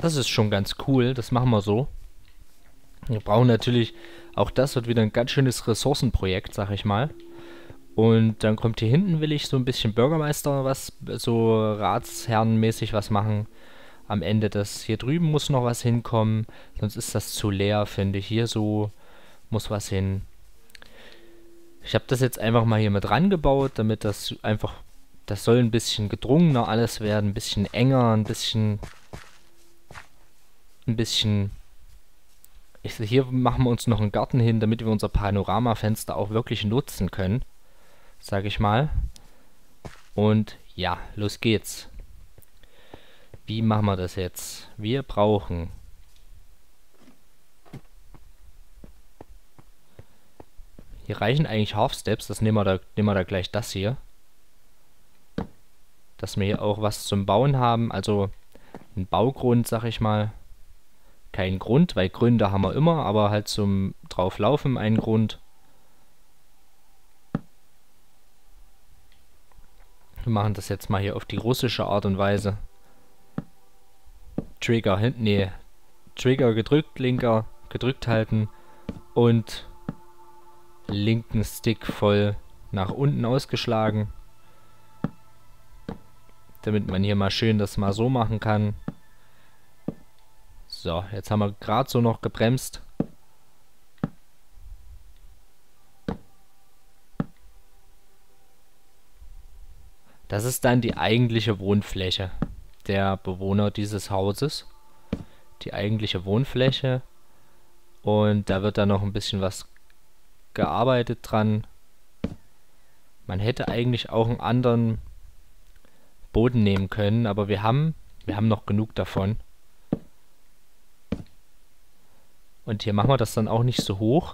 Das ist schon ganz cool, das machen wir so. Wir brauchen natürlich, auch das wird wieder ein ganz schönes Ressourcenprojekt, sag ich mal. Und dann kommt hier hinten, will ich so ein bisschen Bürgermeister was, so Ratsherrenmäßig was machen. Am Ende das, hier drüben muss noch was hinkommen, sonst ist das zu leer, finde ich. Hier so muss was hin. Ich habe das jetzt einfach mal hier mit rangebaut, damit das einfach, das soll ein bisschen gedrungener alles werden, ein bisschen enger, ein bisschen, hier machen wir uns noch einen Garten hin, damit wir unser Panoramafenster auch wirklich nutzen können, sage ich mal. Und ja, los geht's. Wie machen wir das jetzt? Wir brauchen hier reichen eigentlich Half Steps, das nehmen wir da gleich das hier. Dass wir hier auch was zum Bauen haben, also ein Baugrund, sag ich mal. Kein Grund, weil Gründe haben wir immer, aber halt zum drauflaufen einen Grund. Wir machen das jetzt mal hier auf die russische Art und Weise. Trigger hinten, nee. Trigger gedrückt, linker gedrückt halten und linken Stick voll nach unten ausgeschlagen. Damit man hier mal schön das mal so machen kann. So, jetzt haben wir gerade so noch gebremst. Das ist dann die eigentliche Wohnfläche der Bewohner dieses Hauses. Die eigentliche Wohnfläche. Und da wird dann noch ein bisschen was gearbeitet dran. Man hätte eigentlich auch einen anderen Boden nehmen können, aber wir haben noch genug davon. Und hier machen wir das dann auch nicht so hoch.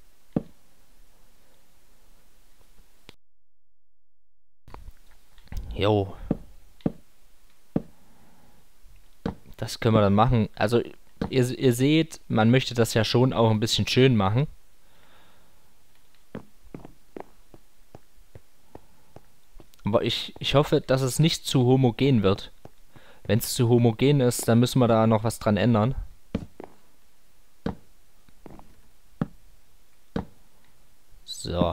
Jo. Das können wir dann machen. Also, ihr seht, man möchte das ja schon auch ein bisschen schön machen. Aber ich hoffe, dass es nicht zu homogen wird. Wenn es zu homogen ist, dann müssen wir da noch was dran ändern. So.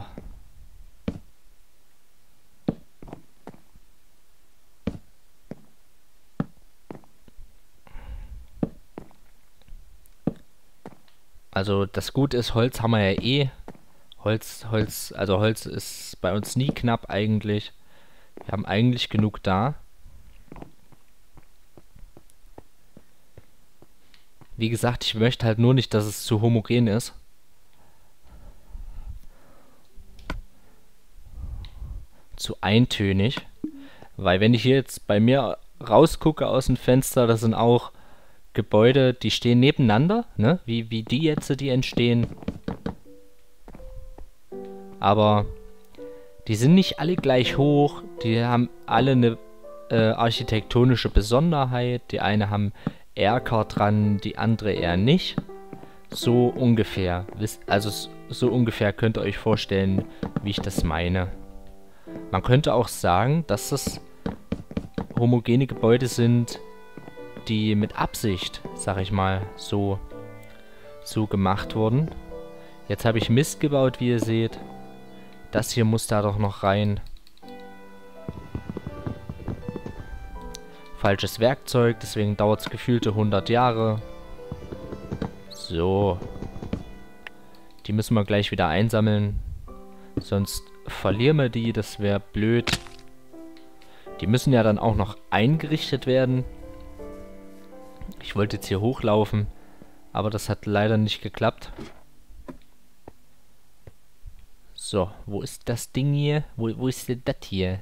Also das Gute ist, Holz haben wir ja eh. Also Holz ist bei uns nie knapp eigentlich. Wir haben eigentlich genug da. Wie gesagt, ich möchte halt nur nicht, dass es zu homogen ist. Zu eintönig. Weil wenn ich hier jetzt bei mir rausgucke aus dem Fenster, das sind auch Gebäude, die stehen nebeneinander, ne? Wie die jetzt, die entstehen. Aber die sind nicht alle gleich hoch. Die haben alle eine architektonische Besonderheit. Die eine haben Erker dran, die andere eher nicht. So ungefähr. Also so ungefähr könnt ihr euch vorstellen, wie ich das meine. Man könnte auch sagen, dass das homogene Gebäude sind, die mit Absicht, sag ich mal, so gemacht wurden. Jetzt habe ich Mist gebaut, wie ihr seht. Das hier muss da doch noch rein. Falsches Werkzeug, deswegen dauert es gefühlte 100 Jahre. So. Die müssen wir gleich wieder einsammeln. Sonst verlieren wir die, das wäre blöd. Die müssen ja dann auch noch eingerichtet werden. Ich wollte jetzt hier hochlaufen, aber das hat leider nicht geklappt. So, wo ist das Ding hier? Wo ist denn das hier?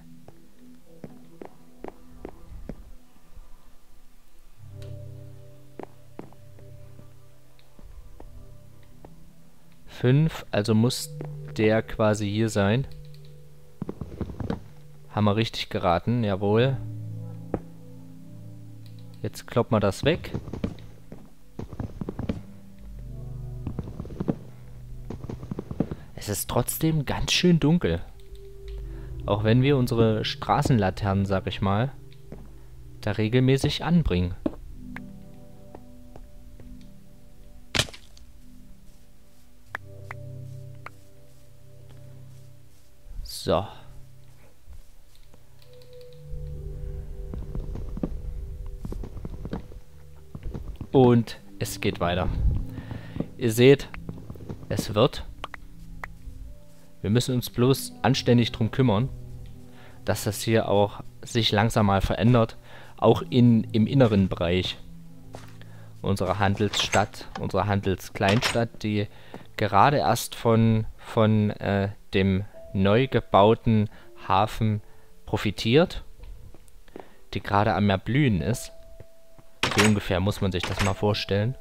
Fünf, also muss der quasi hier sein. Haben wir richtig geraten, jawohl. Jetzt kloppen wir das weg. Es ist trotzdem ganz schön dunkel. Auch wenn wir unsere Straßenlaternen, sag ich mal, da regelmäßig anbringen. So. Und es geht weiter. Ihr seht, es wird. Wir müssen uns bloß anständig drum kümmern, dass das hier auch sich langsam mal verändert. Auch im inneren Bereich unserer Handelsstadt, unserer Handelskleinstadt, die gerade erst von dem neu gebauten Hafen profitiert, die gerade am Erblühen ist. So ungefähr muss man sich das mal vorstellen.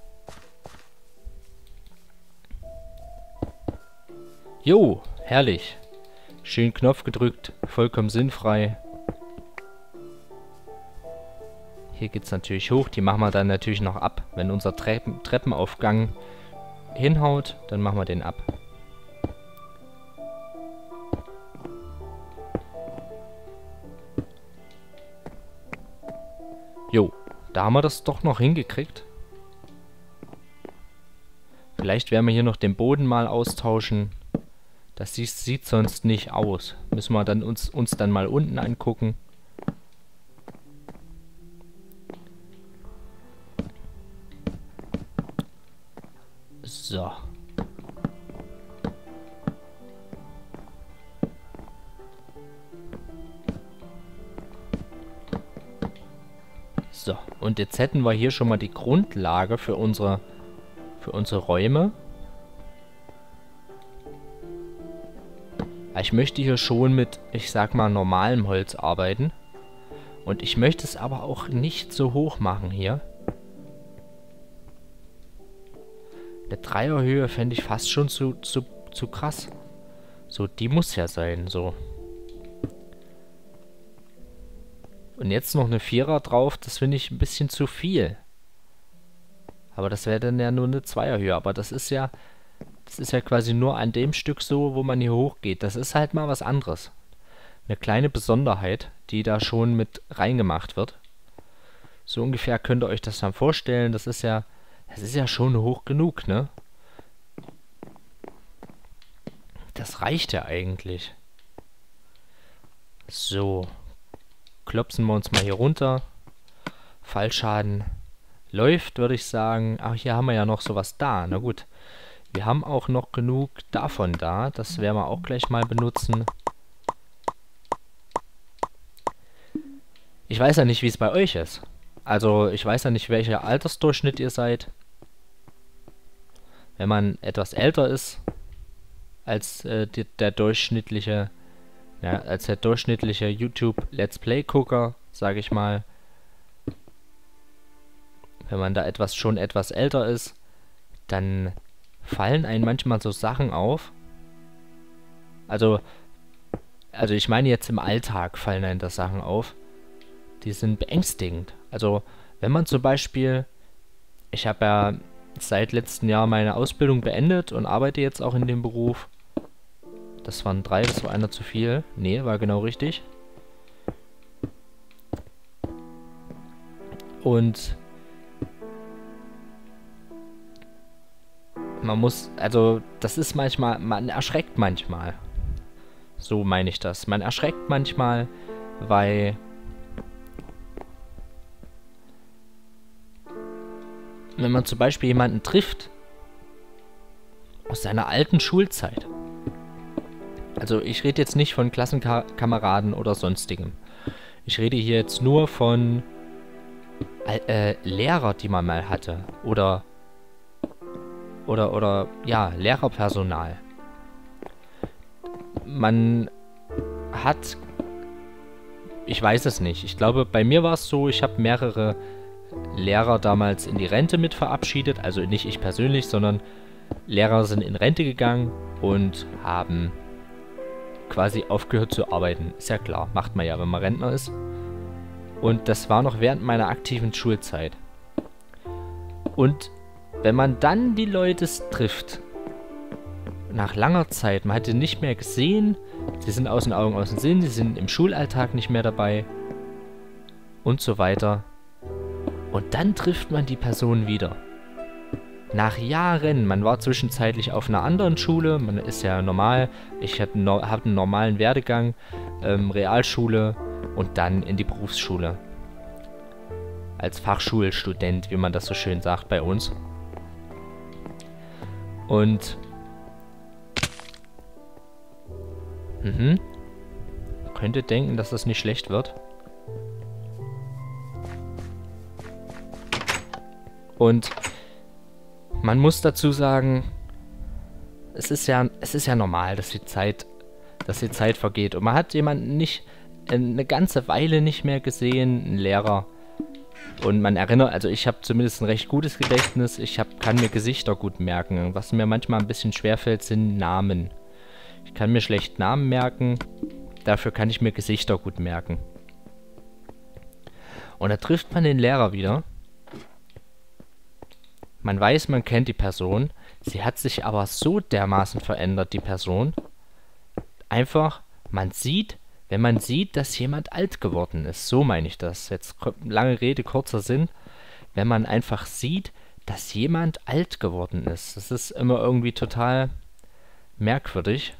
Jo, herrlich. Schön Knopf gedrückt, vollkommen sinnfrei. Hier geht es natürlich hoch, die machen wir dann natürlich noch ab. Wenn unser Treppenaufgang hinhaut, dann machen wir den ab. Jo, da haben wir das doch noch hingekriegt. Vielleicht werden wir hier noch den Boden mal austauschen. Das sieht sonst nicht aus. Müssen wir dann uns dann mal unten angucken. So. So, und jetzt hätten wir hier schon mal die Grundlage für unsere Räume. Ich möchte hier schon mit, ich sag mal, normalem Holz arbeiten. Und ich möchte es aber auch nicht so hoch machen hier. Eine Dreierhöhe fände ich fast schon zu krass. So, die muss ja sein, so. Und jetzt noch eine Vierer drauf, das finde ich ein bisschen zu viel. Aber das wäre dann ja nur eine Zweierhöhe. Aber das ist ja quasi nur an dem Stück so, wo man hier hochgeht. Das ist halt mal was anderes. Eine kleine Besonderheit, die da schon mit reingemacht wird. So ungefähr könnt ihr euch das dann vorstellen. Das ist ja schon hoch genug, ne? Das reicht ja eigentlich. So. Klopsen wir uns mal hier runter. Fallschaden läuft, würde ich sagen. Ach, hier haben wir ja noch sowas da. Na gut. Wir haben auch noch genug davon da. Das werden wir auch gleich mal benutzen. Ich weiß ja nicht, wie es bei euch ist. Also, ich weiß ja nicht, welcher Altersdurchschnitt ihr seid. Wenn man etwas älter ist als der durchschnittliche YouTube Let's Play Gucker, sage ich mal. Wenn man da schon etwas älter ist, dann fallen einem manchmal so Sachen auf. Also ich meine jetzt im Alltag fallen einem da Sachen auf. Die sind beängstigend. Also wenn man zum Beispiel, ich habe ja seit letztem Jahr meine Ausbildung beendet und arbeite jetzt auch in dem Beruf. Das waren 3, das war einer zu viel. Nee, war genau richtig. Und man muss, also das ist manchmal, man erschreckt manchmal. So meine ich das. Man erschreckt manchmal, weil wenn man zum Beispiel jemanden trifft aus seiner alten Schulzeit. Also ich rede jetzt nicht von Klassenkameraden oder sonstigem. Ich rede hier jetzt nur von Lehrer, die man mal hatte. Oder ja, Lehrerpersonal. Man hat, ich weiß es nicht. Ich glaube, bei mir war es so, ich habe mehrere Lehrer damals in die Rente mit verabschiedet. Also nicht ich persönlich, sondern Lehrer sind in Rente gegangen und haben quasi aufgehört zu arbeiten. Ist ja klar, macht man ja, wenn man Rentner ist. Und das war noch während meiner aktiven Schulzeit. Und wenn man dann die Leute trifft, nach langer Zeit, man hat sie nicht mehr gesehen, sie sind aus den Augen, aus dem Sinn, sie sind im Schulalltag nicht mehr dabei und so weiter. Und dann trifft man die Person wieder. nach Jahren, man war zwischenzeitlich auf einer anderen Schule, man ist ja normal, ich hab einen normalen Werdegang, Realschule und dann in die Berufsschule. Als Fachschulstudent, wie man das so schön sagt bei uns. Und könnte denken, dass das nicht schlecht wird. Und man muss dazu sagen, es ist ja normal, dass die Zeit vergeht. Und man hat jemanden nicht eine ganze Weile nicht mehr gesehen, einen Lehrer. Und man erinnert, also ich habe zumindest ein recht gutes Gedächtnis. Kann mir Gesichter gut merken. Was mir manchmal ein bisschen schwerfällt, sind Namen. Ich kann mir schlecht Namen merken. Dafür kann ich mir Gesichter gut merken. Und da trifft man den Lehrer wieder. Man weiß, man kennt die Person. Sie hat sich aber so dermaßen verändert, die Person. Einfach, wenn man sieht, dass jemand alt geworden ist. So meine ich das. Jetzt lange Rede, kurzer Sinn. Wenn man einfach sieht, dass jemand alt geworden ist. Das ist immer irgendwie total merkwürdig.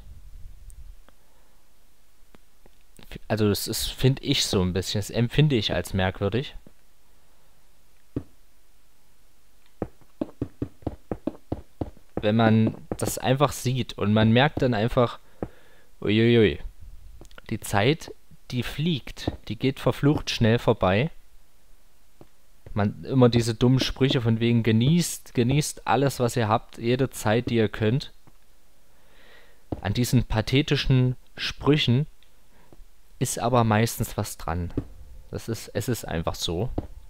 Also das ist, finde ich so ein bisschen, das empfinde ich als merkwürdig. Wenn man das einfach sieht und man merkt dann einfach, uiuiui, die Zeit, die fliegt, die geht verflucht schnell vorbei. Man immer diese dummen Sprüche von wegen genießt alles, was ihr habt, jede Zeit, die ihr könnt. An diesen pathetischen Sprüchen ist aber meistens was dran. Es ist einfach so.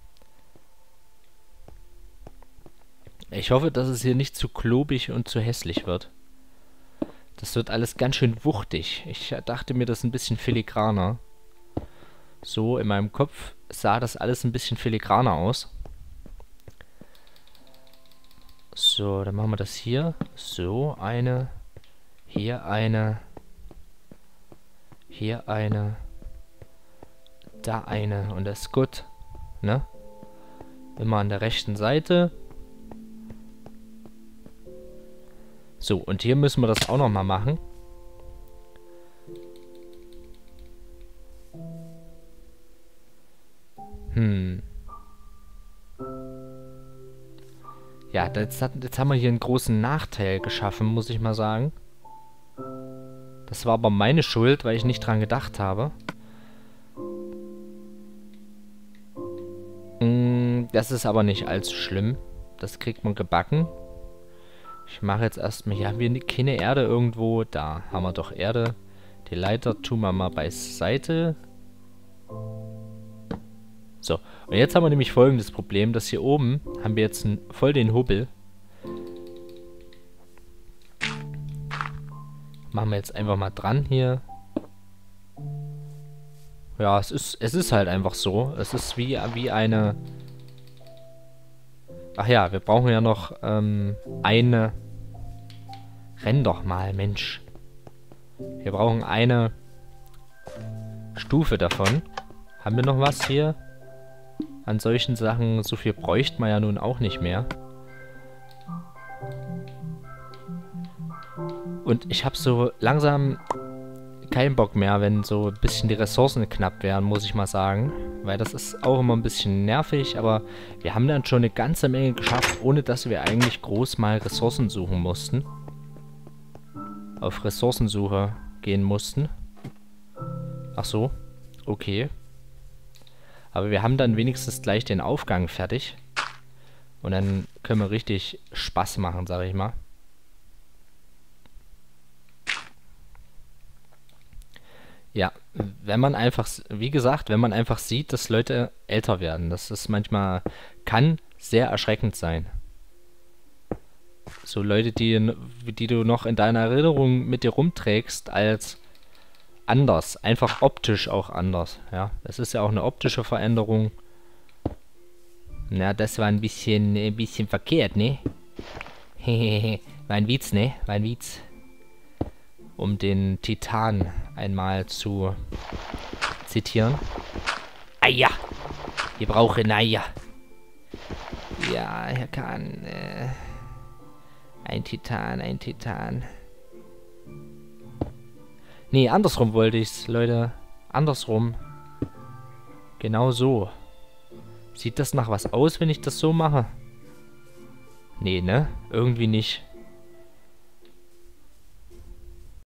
Ich hoffe, dass es hier nicht zu klobig und zu hässlich wird. Das wird alles ganz schön wuchtig. Ich dachte mir, das ist ein bisschen filigraner. So, in meinem Kopf sah das alles ein bisschen filigraner aus. So, dann machen wir das hier. So, eine. Hier eine. Hier eine. Da eine. Und das ist gut. Ne? Immer an der rechten Seite. So, und hier müssen wir das auch nochmal machen. Ja, jetzt haben wir hier einen großen Nachteil geschaffen, muss ich mal sagen. Das war aber meine Schuld, weil ich nicht dran gedacht habe. Das ist aber nicht allzu schlimm. Das kriegt man gebacken. Ich mache jetzt erstmal, hier haben wir keine Erde irgendwo. Da haben wir doch Erde. Die Leiter tun wir mal beiseite. So, und jetzt haben wir nämlich folgendes Problem, dass hier oben haben wir jetzt voll den Hubbel. Machen wir jetzt einfach mal dran hier. Ja, es ist halt einfach so. Es ist wie eine... Ach ja, wir brauchen ja noch eine... Renn doch mal, Mensch. Wir brauchen eine Stufe davon. Haben wir noch was hier? An solchen Sachen, so viel bräuchte man ja nun auch nicht mehr. Und ich habe so langsam keinen Bock mehr, wenn so ein bisschen die Ressourcen knapp wären, muss ich mal sagen. Weil das ist auch immer ein bisschen nervig, aber wir haben dann schon eine ganze Menge geschafft, ohne dass wir eigentlich groß mal Ressourcen suchen mussten. Auf Ressourcensuche gehen mussten. Ach so, okay. Aber wir haben dann wenigstens gleich den Aufgang fertig. Und dann können wir richtig Spaß machen, sag ich mal. Ja, wenn man einfach, wie gesagt, wenn man einfach sieht, dass Leute älter werden, das ist manchmal, kann sehr erschreckend sein. So Leute, die du noch in deiner Erinnerung mit dir rumträgst, als anders, einfach optisch auch anders, ja. Das ist ja auch eine optische Veränderung. Na, das war ein bisschen verkehrt, ne? Hehehe, war ein Witz, ne? War ein Witz. Um den Titan einmal zu zitieren. Eier! Wir brauchen Eier. Ja, Herr Kahn, Ein Titan, ein Titan. Nee, andersrum wollte ich's, Leute. Andersrum. Genau so. Sieht das nach was aus, wenn ich das so mache? Nee, ne? Irgendwie nicht.